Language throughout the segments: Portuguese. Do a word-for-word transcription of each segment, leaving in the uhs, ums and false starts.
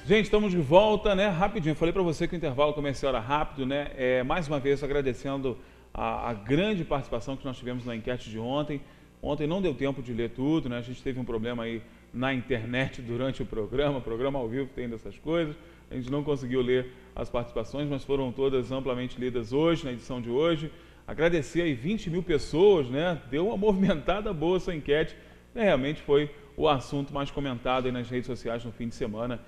Gente, estamos de volta, né? Rapidinho, falei para você que o intervalo comercial era rápido, né? É, mais uma vez agradecendo a, a grande participação que nós tivemos na enquete de ontem. Ontem não deu tempo de ler tudo, né? A gente teve um problema aí na internet durante o programa, programa ao vivo tem dessas coisas. A gente não conseguiu ler as participações, mas foram todas amplamente lidas hoje, na edição de hoje. Agradecer aí vinte mil pessoas, né? Deu uma movimentada boa essa enquete. Né? Realmente foi o assunto mais comentado aí nas redes sociais no fim de semana.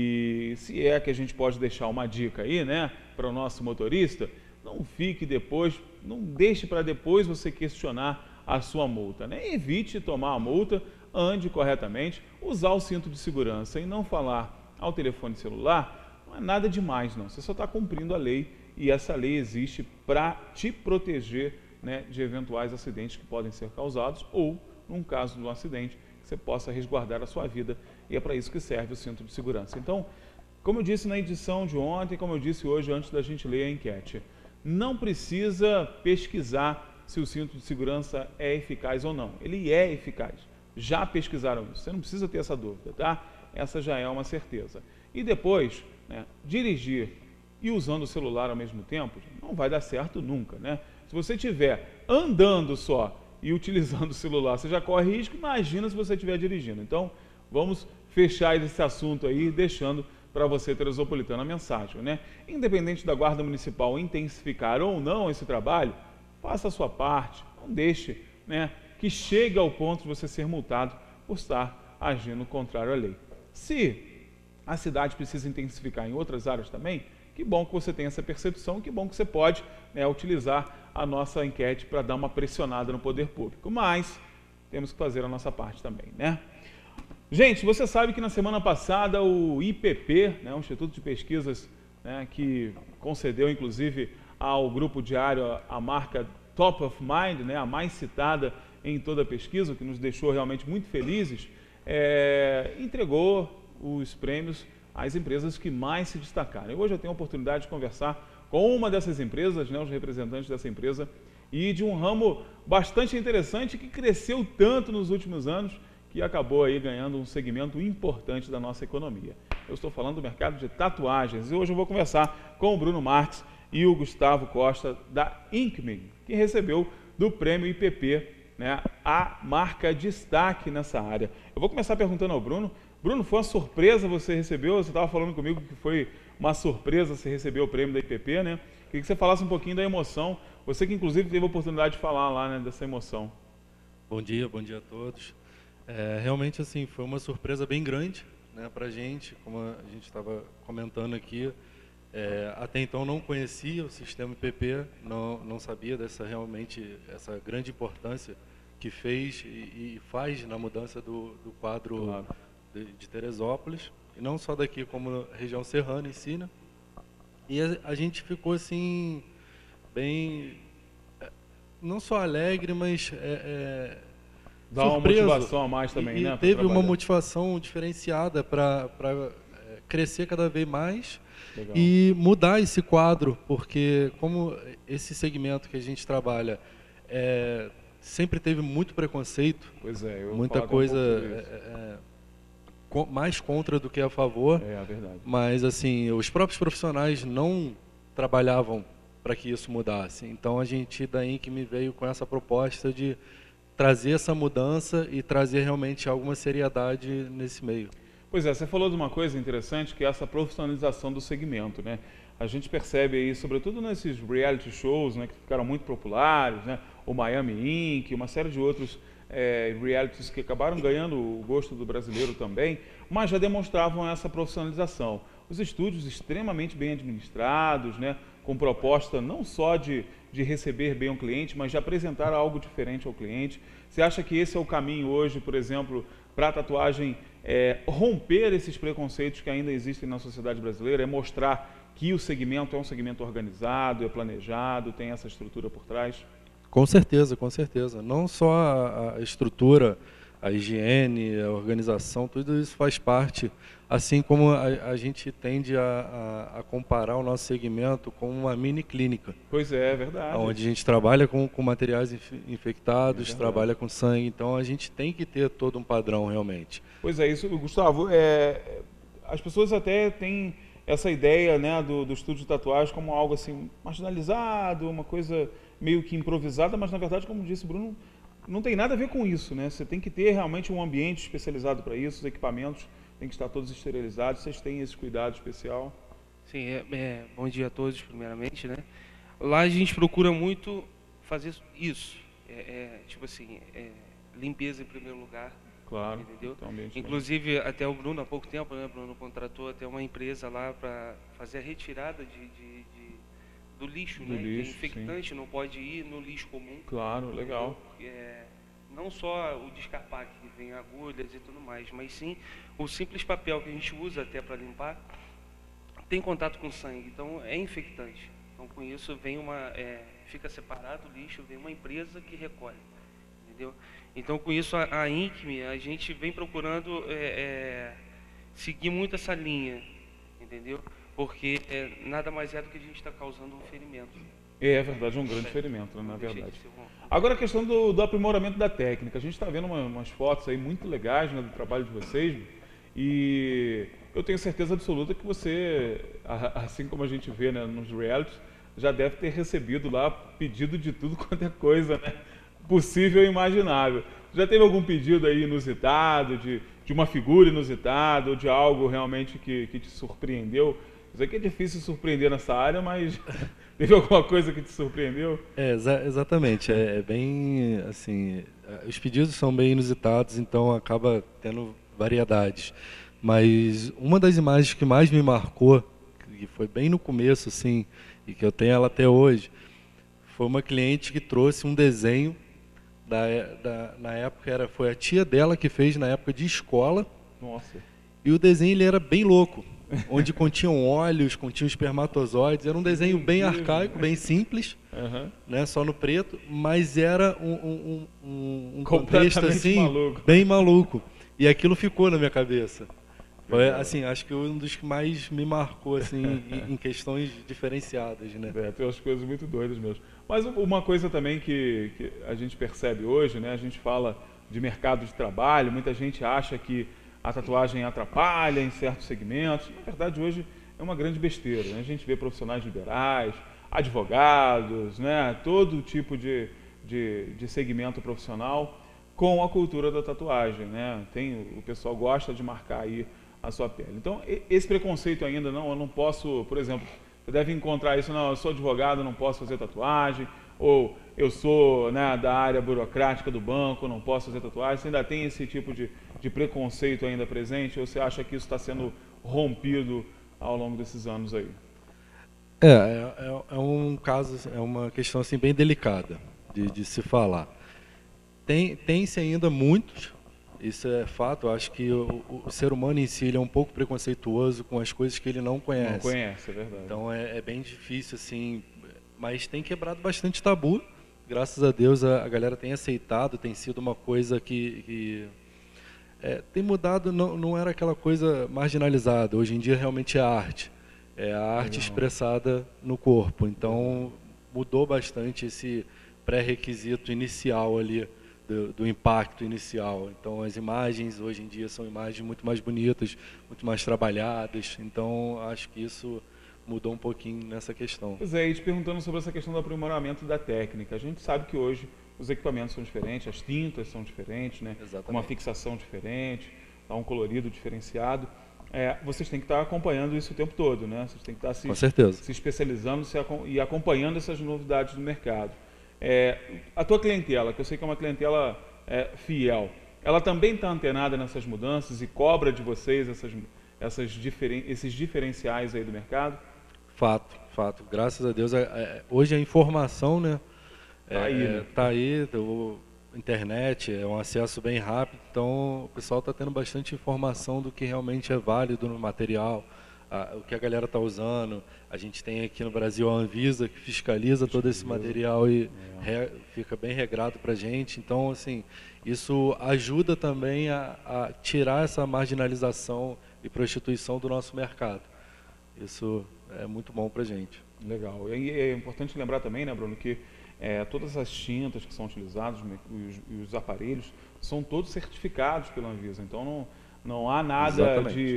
E se é que a gente pode deixar uma dica aí, né, para o nosso motorista, não fique depois, não deixe para depois você questionar a sua multa, né? Evite tomar a multa, ande corretamente, usar o cinto de segurança e não falar ao telefone celular, não é nada demais não, você só está cumprindo a lei e essa lei existe para te proteger, né, de eventuais acidentes que podem ser causados ou, num caso de um acidente, que você possa resguardar a sua vida e é para isso que serve o cinto de segurança. Então, como eu disse na edição de ontem, como eu disse hoje antes da gente ler a enquete, não precisa pesquisar se o cinto de segurança é eficaz ou não. Ele é eficaz. Já pesquisaram isso. Você não precisa ter essa dúvida, tá? Essa já é uma certeza. E depois, né, dirigir e usando o celular ao mesmo tempo, não vai dar certo nunca, né? Se você estiver andando só e utilizando o celular, você já corre risco, imagina se você estiver dirigindo. Então, vamos fechar esse assunto aí, deixando para você, Teresópolitano, a mensagem, né? Independente da Guarda Municipal intensificar ou não esse trabalho, faça a sua parte, não deixe, né, que chegue ao ponto de você ser multado por estar agindo contrário à lei. Se a cidade precisa intensificar em outras áreas também, que bom que você tem essa percepção, que bom que você pode, né, utilizar a nossa enquete para dar uma pressionada no poder público. Mas temos que fazer a nossa parte também, né? Gente, você sabe que na semana passada o I P P, né, o Instituto de Pesquisas, né, que concedeu inclusive ao Grupo Diário a marca Top of Mind, né, a mais citada em toda a pesquisa, o que nos deixou realmente muito felizes, é, entregou os prêmios às empresas que mais se destacaram. E hoje eu tenho a oportunidade de conversar com uma dessas empresas, né, os representantes dessa empresa, e de um ramo bastante interessante que cresceu tanto nos últimos anos, que acabou aí ganhando um segmento importante da nossa economia. Eu estou falando do mercado de tatuagens e hoje eu vou conversar com o Bruno Marques e o Gustavo Costa da Inkme, que recebeu do prêmio I P P, né, a marca destaque nessa área. Eu vou começar perguntando ao Bruno. Bruno, foi uma surpresa você recebeu? Você estava falando comigo que foi uma surpresa você receber o prêmio da I P P, né? Queria que você falasse um pouquinho da emoção. Você que inclusive teve a oportunidade de falar lá, né, dessa emoção. Bom dia, bom dia a todos. É, realmente, assim, foi uma surpresa bem grande, né, para a gente, como a gente estava comentando aqui. É, até então não conhecia o sistema I P P, não, não sabia dessa realmente essa grande importância que fez e, e faz na mudança do, do quadro claro. de, de Teresópolis, e não só daqui, como região serrana em si, né? E a, a gente ficou assim, bem, não só alegre, mas... É, é, Dá uma motivação a mais também, e, né? E teve uma motivação diferenciada para é, crescer cada vez mais. Legal. E mudar esse quadro, porque como esse segmento que a gente trabalha é, sempre teve muito preconceito, pois é, eu muita coisa um é, é, mais contra do que a favor. É, é verdade. Mas assim, os próprios profissionais não trabalhavam para que isso mudasse. Então a gente da Inkme veio com essa proposta de trazer essa mudança e trazer realmente alguma seriedade nesse meio. Pois é, você falou de uma coisa interessante, que é essa profissionalização do segmento, né? A gente percebe aí, sobretudo nesses reality shows, né, que ficaram muito populares, né? O Miami Ink, uma série de outros é, realities que acabaram ganhando o gosto do brasileiro também, mas já demonstravam essa profissionalização. Os estúdios extremamente bem administrados, né, com proposta não só de, de receber bem o cliente, mas de apresentar algo diferente ao cliente. Você acha que esse é o caminho hoje, por exemplo, para a tatuagem é, romper esses preconceitos que ainda existem na sociedade brasileira, é mostrar que o segmento é um segmento organizado, é planejado, tem essa estrutura por trás? Com certeza, com certeza. Não só a, a estrutura, a higiene, a organização, tudo isso faz parte, assim como a, a gente tende a, a, a comparar o nosso segmento com uma mini clínica. Pois é, é verdade. Onde a gente trabalha com, com materiais infectados, é trabalha com sangue, então a gente tem que ter todo um padrão realmente. Pois é, isso, Gustavo, é, as pessoas até têm essa ideia, né, do, do estúdio de tatuagem como algo assim marginalizado, uma coisa meio que improvisada, mas na verdade, como disse o Bruno, não tem nada a ver com isso, né? Você tem que ter realmente um ambiente especializado para isso, os equipamentos têm que estar todos esterilizados, vocês têm esse cuidado especial? Sim, é, é, bom dia a todos, primeiramente, né? Lá a gente procura muito fazer isso, é, é, tipo assim, é, limpeza em primeiro lugar. Claro. Entendeu? Então, Inclusive, até o Bruno, há pouco tempo, né, o Bruno contratou até uma empresa lá para fazer a retirada de, de, de do lixo, do né? lixo, que é infectante, sim. não pode ir no lixo comum. Claro, legal. É, não só o descarpar, que vem agulhas e tudo mais, mas sim o simples papel que a gente usa até para limpar, tem contato com sangue, então é infectante. Então, com isso, vem uma, é, fica separado o lixo, vem uma empresa que recolhe. Entendeu? Então, com isso, a, a INCME, a gente vem procurando é, é, seguir muito essa linha, entendeu? Porque é, nada mais é do que a gente está causando um ferimento. É, é verdade, é um grande ferimento, né, na verdade. Agora, a questão do, do aprimoramento da técnica. A gente está vendo uma, umas fotos aí muito legais, né, do trabalho de vocês, e eu tenho certeza absoluta que você, assim como a gente vê, né, nos realities, já deve ter recebido lá pedido de tudo quanto é coisa, né, possível e imaginável. Já teve algum pedido aí inusitado, de, de uma figura inusitada, ou de algo realmente que, que te surpreendeu? Eu sei que é difícil surpreender nessa área, mas teve alguma coisa que te surpreendeu? É, exa exatamente. É, é bem, assim, os pedidos são bem inusitados, então acaba tendo variedades. Mas uma das imagens que mais me marcou, que foi bem no começo, assim, e que eu tenho ela até hoje, foi uma cliente que trouxe um desenho, da, da, na época era, foi a tia dela que fez na época de escola. Nossa. E o desenho ele era bem louco, onde continham olhos, continham espermatozoides. Era um desenho bem arcaico, bem simples, uhum. né, só no preto, mas era um, um, um, um contexto assim, maluco. bem maluco. E aquilo ficou na minha cabeça. Foi, assim, acho que um dos que mais me marcou, assim, em, em questões diferenciadas, né? É, tem umas coisas muito doidas mesmo. Mas uma coisa também que, que a gente percebe hoje, né? A gente fala de mercado de trabalho, muita gente acha que a tatuagem atrapalha em certos segmentos. Na verdade, hoje é uma grande besteira, né? A gente vê profissionais liberais, advogados, né? Todo tipo de, de, de segmento profissional com a cultura da tatuagem, né? Tem, o pessoal gosta de marcar aí a sua pele. Então, esse preconceito ainda não, eu não posso, por exemplo, você deve encontrar isso, não, eu sou advogado, não posso fazer tatuagem, ou eu sou, né, da área burocrática do banco, não posso fazer tatuagem. Você ainda tem esse tipo de, de preconceito ainda presente, ou você acha que isso está sendo rompido ao longo desses anos aí? É, é, é um caso, é uma questão assim bem delicada de, de se falar. Tem, tem-se ainda muitos, isso é fato. Eu acho que o, o ser humano em si ele é um pouco preconceituoso com as coisas que ele não conhece. Não conhece, é verdade. Então é, é bem difícil, assim, mas tem quebrado bastante tabu. Graças a Deus a, a galera tem aceitado, tem sido uma coisa que, que é, tem mudado, não, não era aquela coisa marginalizada. Hoje em dia realmente é arte. É a arte Legal. expressada no corpo. Então mudou bastante esse pré-requisito inicial ali, Do, do impacto inicial. Então as imagens hoje em dia são imagens muito mais bonitas, muito mais trabalhadas. Então acho que isso mudou um pouquinho nessa questão. Pois é, e te perguntando sobre essa questão do aprimoramento da técnica. A gente sabe que hoje os equipamentos são diferentes, as tintas são diferentes, né? Exatamente. Uma fixação diferente, dá um colorido diferenciado. É, vocês têm que estar acompanhando isso o tempo todo, né? Vocês têm que estar se, Com certeza. se especializando se, e acompanhando essas novidades do mercado. É, a tua clientela, que eu sei que é uma clientela é, fiel, ela também está antenada nessas mudanças e cobra de vocês essas, essas diferen, esses diferenciais aí do mercado? Fato, fato. Graças a Deus, é, é, hoje a informação, né, tá aí, é, né? Tá aí, o, internet é um acesso bem rápido, então o pessoal está tendo bastante informação do que realmente é válido no material, a, o que a galera está usando. A gente tem aqui no Brasil a Anvisa, que fiscaliza todo esse material e é. re, fica bem regrado para a gente. Então, assim, isso ajuda também a, a tirar essa marginalização e prostituição do nosso mercado. Isso é muito bom para a gente. Legal. E é importante lembrar também, né, Bruno, que é, todas as tintas que são utilizadas e os, os aparelhos são todos certificados pela Anvisa. Então, não, não há nada Exatamente. de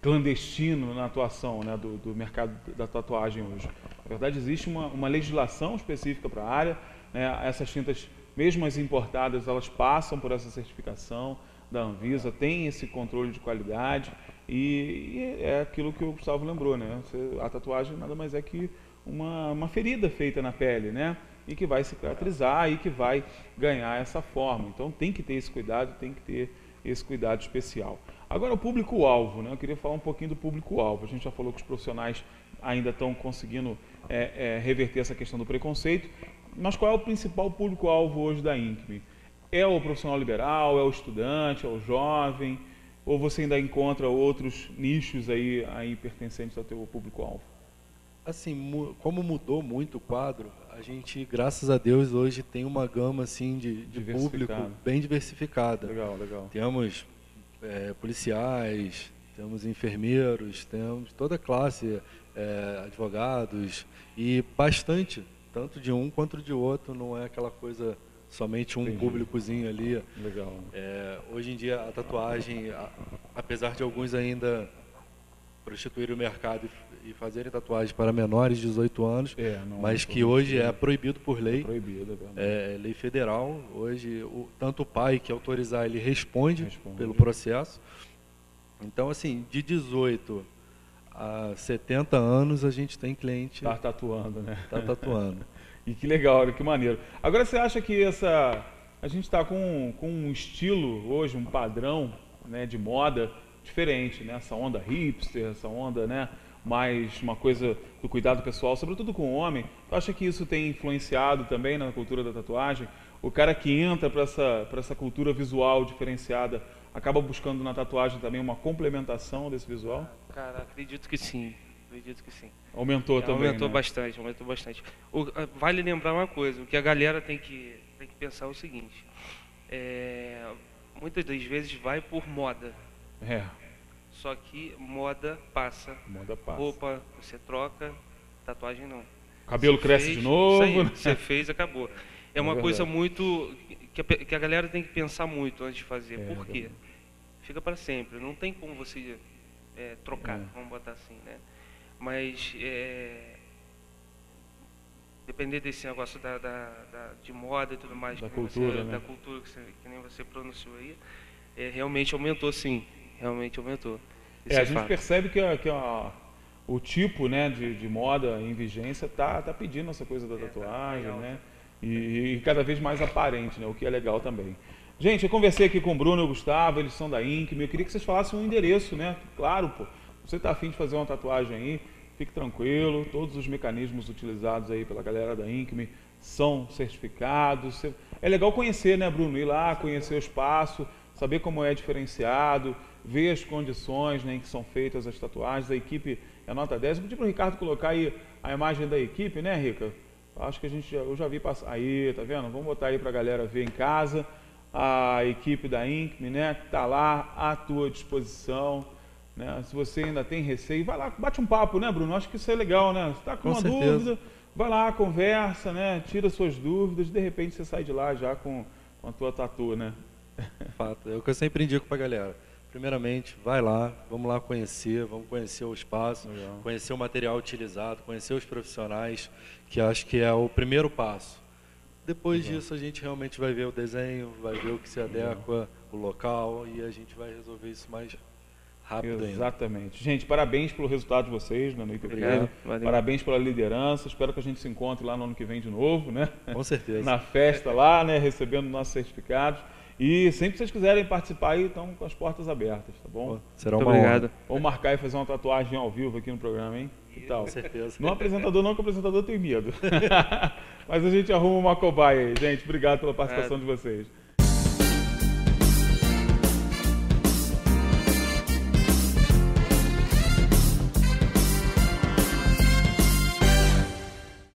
clandestino na atuação, né, do, do mercado da tatuagem hoje. Na verdade, existe uma, uma legislação específica para a área, né, essas tintas, mesmo as importadas, elas passam por essa certificação da Anvisa, tem esse controle de qualidade e, e é aquilo que o Gustavo lembrou, né, a tatuagem nada mais é que uma, uma ferida feita na pele, né, e que vai cicatrizar e que vai ganhar essa forma. Então tem que ter esse cuidado, tem que ter esse cuidado especial. Agora o público-alvo, né? Eu queria falar um pouquinho do público-alvo. A gente já falou que os profissionais ainda estão conseguindo é, é, reverter essa questão do preconceito, mas qual é o principal público-alvo hoje da I N C M? É o profissional liberal, é o estudante, é o jovem, ou você ainda encontra outros nichos aí, aí pertencentes ao teu público-alvo? Assim, como mudou muito o quadro, a gente, graças a Deus, hoje tem uma gama assim de, de público bem diversificada. Legal, legal. Temos é, policiais, temos enfermeiros, temos toda a classe, é, advogados e bastante, tanto de um quanto de outro, não é aquela coisa somente um Entendi. Públicozinho ali. Legal. É, hoje em dia a tatuagem, a, apesar de alguns ainda prostituir o mercado e fazerem tatuagem para menores de dezoito anos, é, mas que hoje é proibido por lei, é, proibido, é, é lei federal. Hoje, o, tanto o pai que autorizar, ele responde, responde pelo processo. Então, assim, de dezoito a setenta anos, a gente tem cliente... Está tatuando, né? Está tatuando. E que legal, que maneiro. Agora, você acha que essa... A gente está com, com um estilo hoje, um padrão, né, de moda diferente, né? Essa onda hipster, essa onda, né, mais uma coisa do cuidado pessoal, sobretudo com o homem. Tu acha que isso tem influenciado também na cultura da tatuagem? O cara que entra para essa, para essa cultura visual diferenciada acaba buscando na tatuagem também uma complementação desse visual? Cara, acredito que sim. Acredito que sim. Aumentou é, também, Aumentou né? bastante, aumentou bastante. O, vale lembrar uma coisa, o que a galera tem que, tem que pensar é o seguinte, é, muitas das vezes vai por moda. É. Só que moda passa. Moda passa. Roupa você troca, tatuagem não. Cabelo você cresce fez, de novo. Isso aí, né? você fez, acabou. É uma é coisa muito que a, que a galera tem que pensar muito antes de fazer. É, Por quê? É. Fica para sempre. Não tem como você é, trocar, é. vamos botar assim, né? Mas é, depender desse negócio da, da, da, de moda e tudo mais, da que cultura, você, né? da cultura que, você, que nem você pronunciou aí, é, realmente aumentou, sim. Realmente aumentou. É, a gente fato. percebe que, a, que a, o tipo, né, de, de moda em vigência tá, tá pedindo essa coisa da tatuagem, é, tá né? E, e cada vez mais aparente, né? O que é legal também. Gente, eu conversei aqui com o Bruno e o Gustavo, eles são da I N C M. Eu queria que vocês falassem um endereço, né? Claro, pô. Você está afim de fazer uma tatuagem aí, fique tranquilo. Todos os mecanismos utilizados aí pela galera da I N C M são certificados. É legal conhecer, né, Bruno? Ir lá, conhecer o espaço, saber como é diferenciado, ver as condições, né, em que são feitas as tatuagens. A equipe é nota dez. Eu pedi para o Ricardo colocar aí a imagem da equipe, né, Rica? Acho que a gente já, eu já vi passar. Aí, tá vendo? Vamos botar aí para a galera ver em casa. A equipe da I N C M, né, que está lá à tua disposição. Né? Se você ainda tem receio, vai lá, bate um papo, né, Bruno? Acho que isso é legal, né? Você está com, com uma certeza. dúvida, vai lá, conversa, né? Tira suas dúvidas, de repente você sai de lá já com, com a tua tatu, né? Fato, é o que eu sempre indico para a galera. Primeiramente, vai lá, vamos lá conhecer, vamos conhecer o espaço, legal. Conhecer o material utilizado, conhecer os profissionais, que acho que é o primeiro passo. Depois legal. disso, a gente realmente vai ver o desenho, vai ver o que se adequa, legal. o local, e a gente vai resolver isso mais rápido ainda. Exatamente. Gente, parabéns pelo resultado de vocês na Noite Obrigado. Parabéns pela liderança. Espero que a gente se encontre lá no ano que vem de novo, né? Com certeza. Na festa lá, né? Recebendo nossos certificados. E sempre que vocês quiserem participar aí, estão com as portas abertas, tá bom? Será uma honra. Vamos marcar e fazer uma tatuagem ao vivo aqui no programa, hein? Que tal? Com certeza. Não apresentador não, que o apresentador tem medo. Mas a gente arruma uma cobaia aí, gente. Obrigado pela participação é. de vocês.